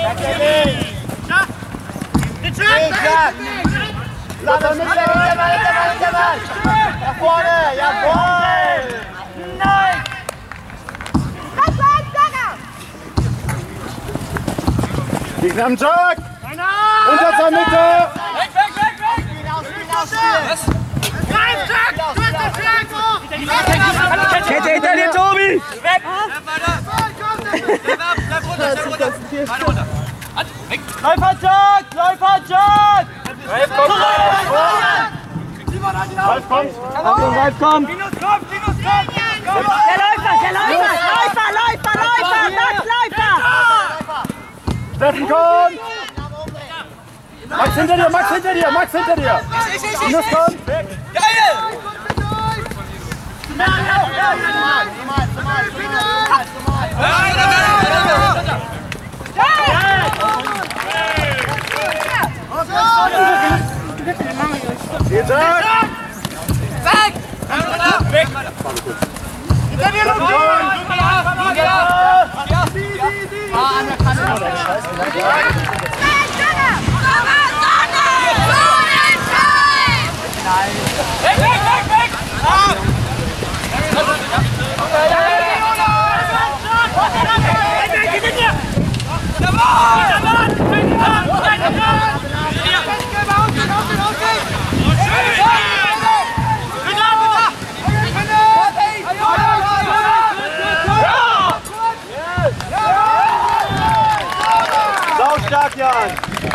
Nach vorne, jawohl! Nein! Gegner am Jug! Unter zur Mitte! Weg! Was? Nein, Jug! Du hast den Flag! Kette hinter dir, Tobi! Weg! Bleib runter! Läufer, Jug! Ralf kommt! Ralf kommt! Linus kommt! Der Läufer! Steffen kommt! Max hinter dir! Linus kommt! Geil! Weg! Hinter dir, Stark, Jan!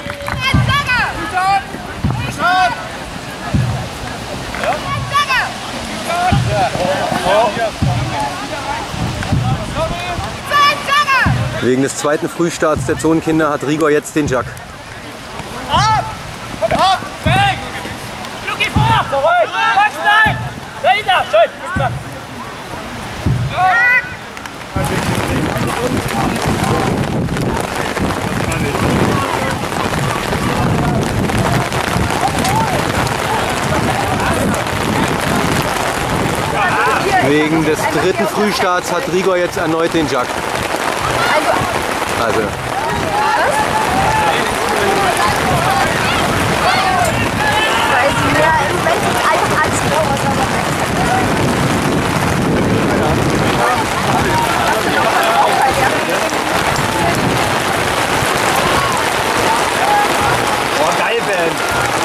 Wegen des zweiten Frühstarts der Zonenkinder hat Rigor jetzt den Jug. Weg! Luki vor! Zurück! Max, nein! Dahinter! Schön! Wegen des dritten Frühstarts hat Rigor jetzt erneut den Jug. Also. Boah, geil, Ben!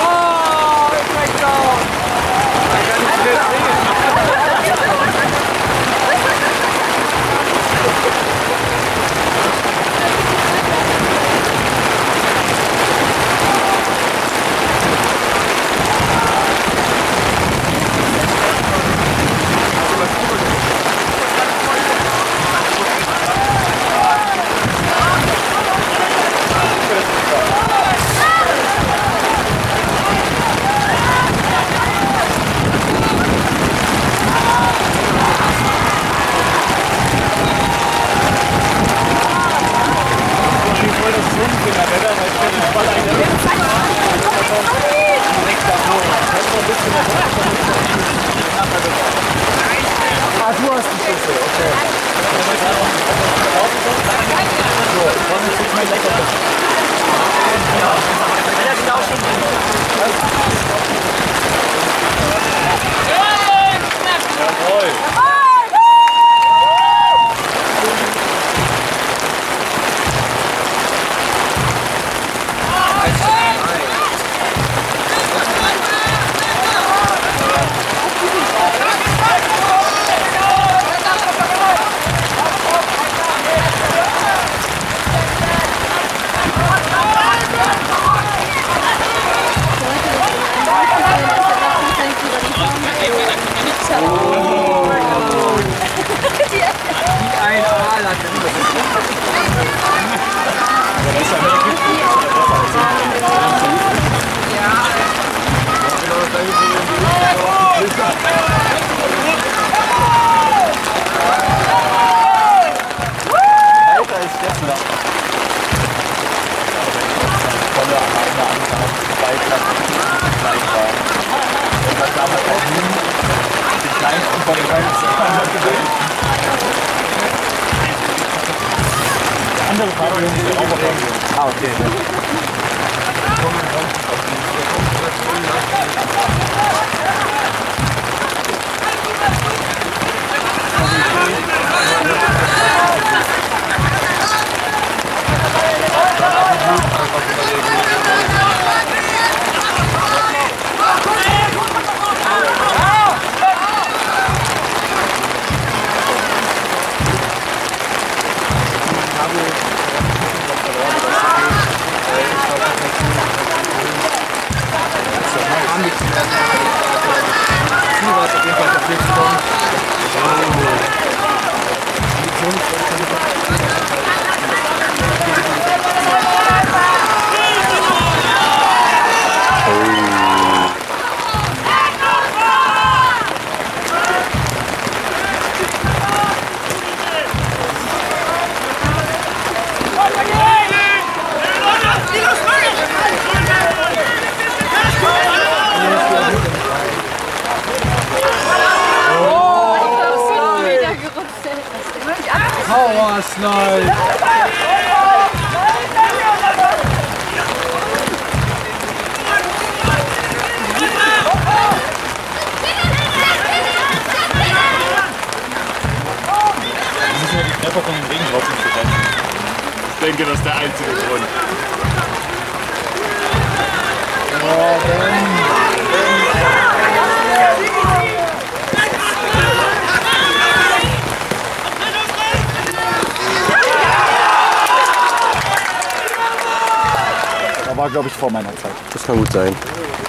Ah, du hast die Schüsse, okay. Jawohl. Andere Fahrer, die auch Ah, okay. Nein! Die Treffer von den Regentropfen zu retten. Ich denke, das ist der einzige Grund. War, glaube ich, vor meiner Zeit. Das kann gut sein.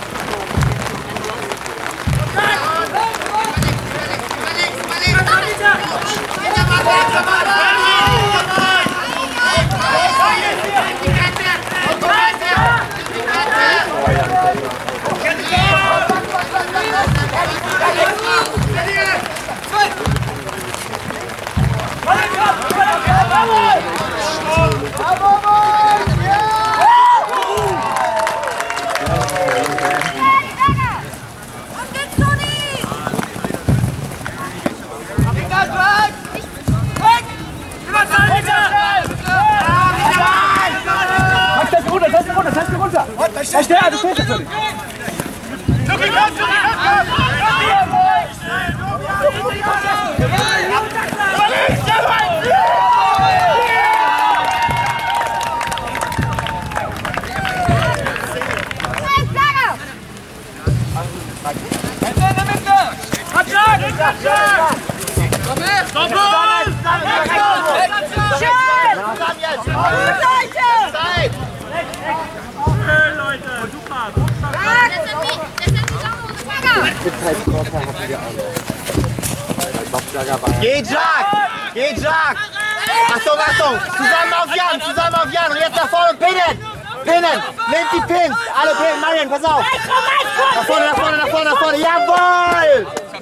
Geh, Jack! Geh, Jack! Achtung, Achtung! Zusammen auf Jan! Zusammen auf Jan! Und jetzt nach vorne pinnen! Pinnen! Nehmt die Pins! Alle pinnen! Marian, pass auf! Nach vorne, nach vorne, nach vorne, nach vorne! Jawohl!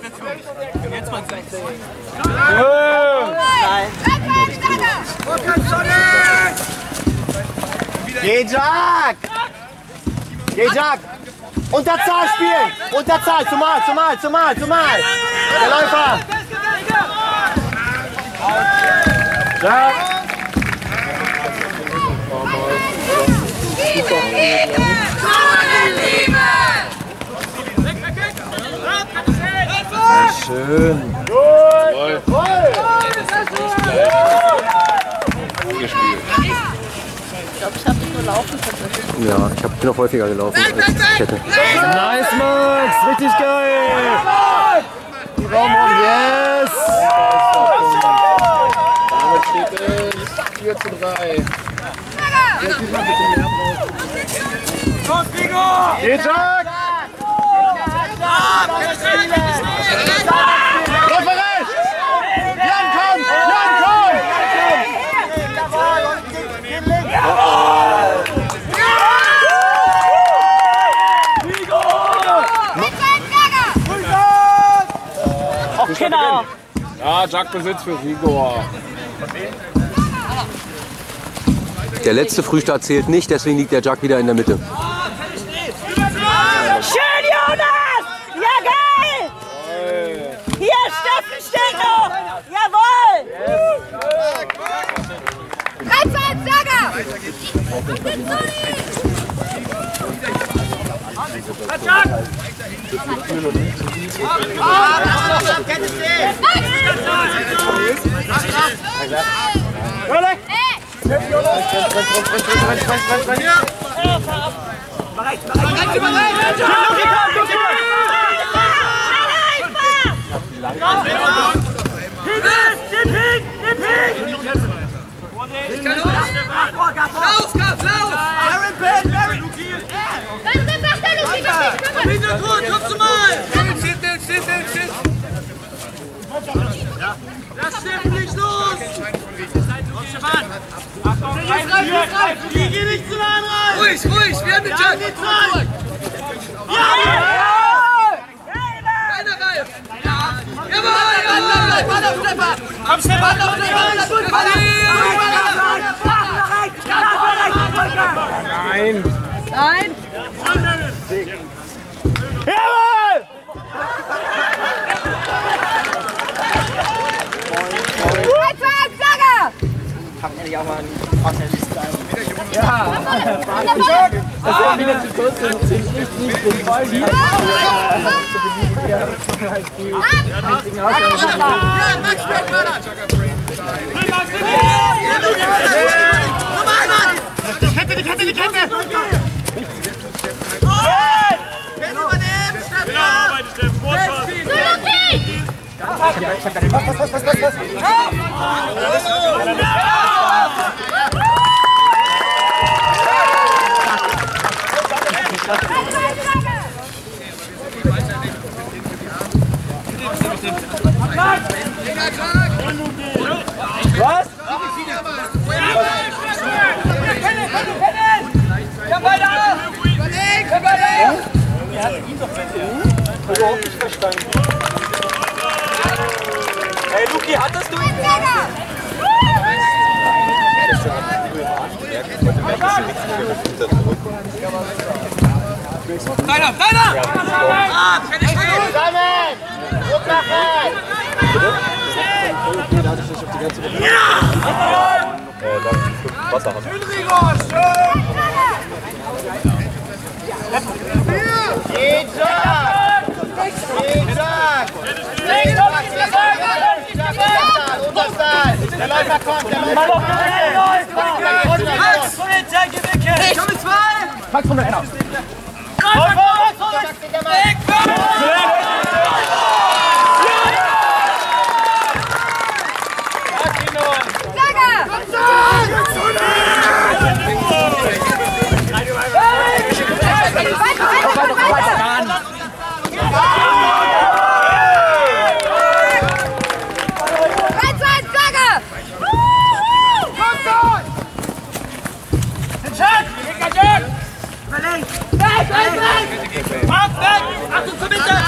Geh, Jack! Geh, Jack! Unterzahl spielen! Unterzahl! Zumal, zumal, zumal, zumal! Der Läufer! Jack! Schön! Jawohl! Ich glaube, ich habe nicht nur laufen können. Ja, ich bin noch häufiger gelaufen als ich hätte. Nice, Max! Richtig geil! Die Raum yes! Damit steht es 4:3. Los, Rigor! Geht, Jack! Läufer rechts! Jan, komm! Jan, komm! Genau. Ja, Jack Besitz für Rigor. Der letzte Frühstart zählt nicht, deswegen liegt der Jack wieder in der Mitte. Schön, Jonas! Ja, geil! Hier, Steffen steht noch! Jawohl! 3-2, Jugger! Kette stehen! Lass Steffen nicht los! Geh nicht zu nah rein! Ruhig, ruhig, wir haben den Jack! Ja! Keiner reif! Jawohl! Ball auf Stefan! Komm Stefan, auf Stefan! Nein! Nein! Jawohl! Kann ehrlich auch mal ein Ausländisches sein. Ja! Das ist wieder zu kurz, das ist nicht den Ball hier zu bedienen. Die Kette! Wer übernimmt? Was? Ja, weiter! Überleg! Er hat ihn doch überhaupt nicht verstanden. Hey Luki, hattest du ihn? Deiner! Ah, kann ich gehen! Zusammen! Druck machen! Wasser haben. Schön, Rigor! Schön! Der Läufer kommt, der Läufer kommt! Max! Komm mit zwei! Max von der Enner! Weg! Achtung zur Mitte!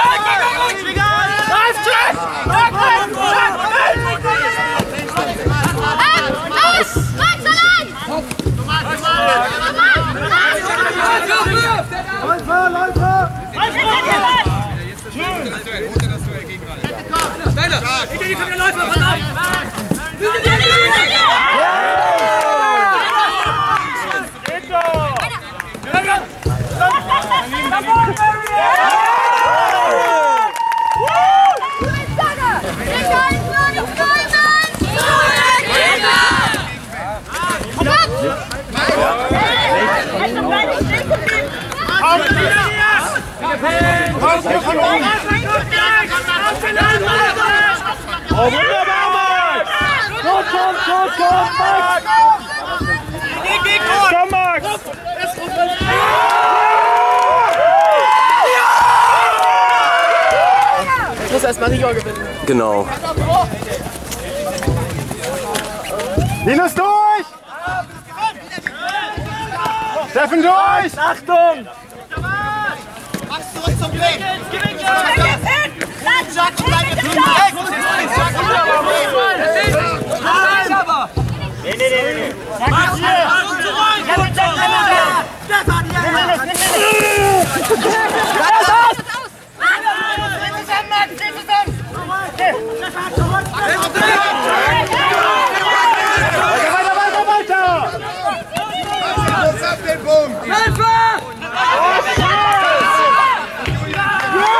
Oh, wunderbar, Max! Komm, Max! Komm, Max! Ich muss erstmal Rigor gewinnen. Genau. Linus durch! Steffen durch! Achtung! Max zurück zum Blick! Nee. Max hier! Weiter! Hilfe!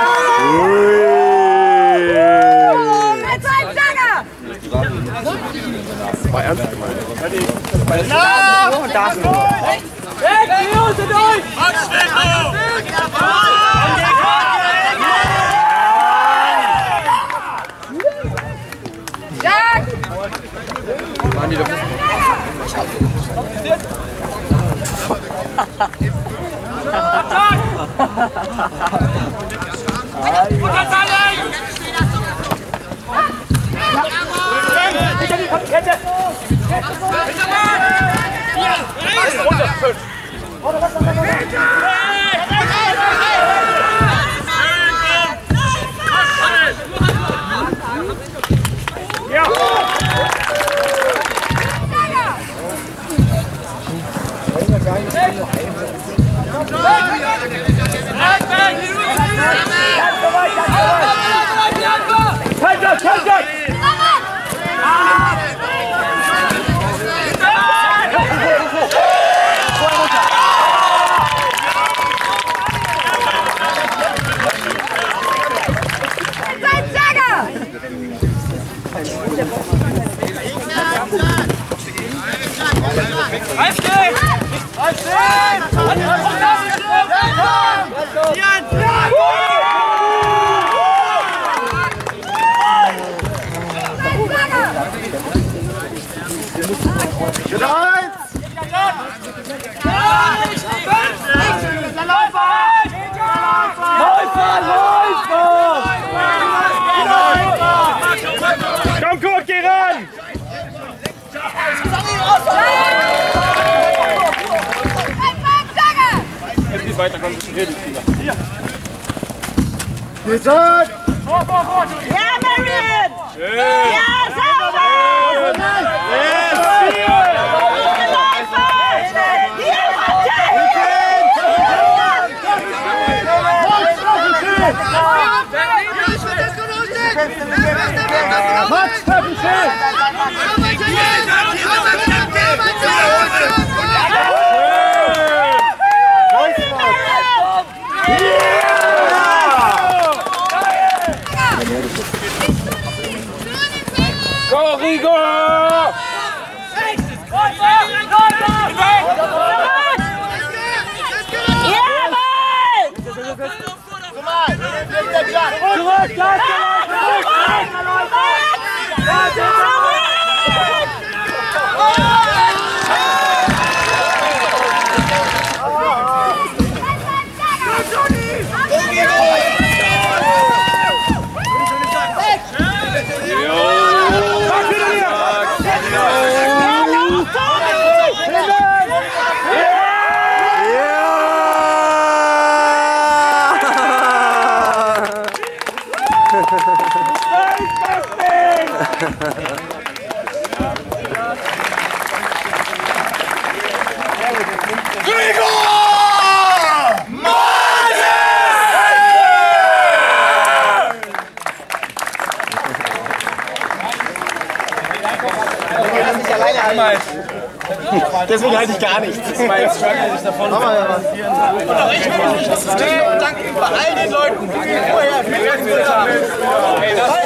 War ernst gemeint. Na! Und da ist noch. Weg, die Hose durch! Waren die doch. Komm, Kurt, geh ran! Jetzt geht's weiter, komm, wir reden. Hier! Gesagt! Ja, Marion! Schön! Ja, sauber! Max, treffen schön! Go, Rigor! Deswegen halte ich gar nichts. Das war jetzt Jugger, sich davon Mach mal ja was. Das System und danke bei all den Leuten, die vorher mitgeführt haben.